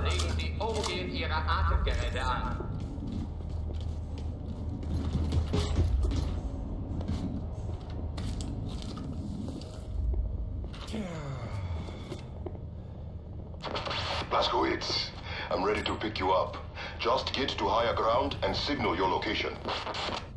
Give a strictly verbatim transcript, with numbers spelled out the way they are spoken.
legen Sie umgehend Ihre Atemgeräte an. Blazkowicz, I'm ready to pick you up. Just get to higher ground and signal your location.